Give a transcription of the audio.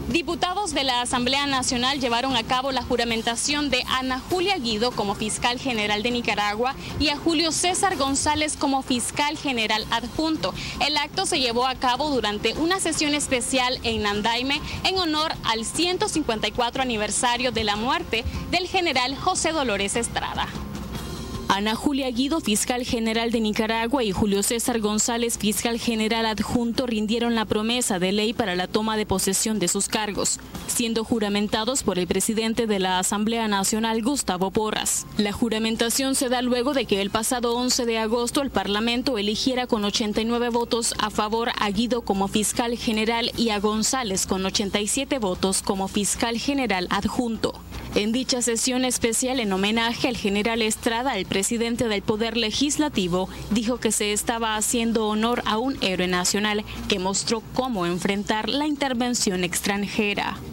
Diputados de la Asamblea Nacional llevaron a cabo la juramentación de Ana Julia Guido como fiscal general de Nicaragua y a Julio César González como fiscal general adjunto. El acto se llevó a cabo durante una sesión especial en Nandaime en honor al 154 aniversario de la muerte del general José Dolores Estrada. Ana Julia Guido, fiscal general de Nicaragua, y Julio César González, fiscal general adjunto, rindieron la promesa de ley para la toma de posesión de sus cargos, siendo juramentados por el presidente de la Asamblea Nacional, Gustavo Porras. La juramentación se da luego de que el pasado 11 de agosto el Parlamento eligiera con 89 votos a favor a Guido como fiscal general y a González con 87 votos como fiscal general adjunto. En dicha sesión especial en homenaje al general Estrada, el presidente del Poder Legislativo dijo que se estaba haciendo honor a un héroe nacional que mostró cómo enfrentar la intervención extranjera.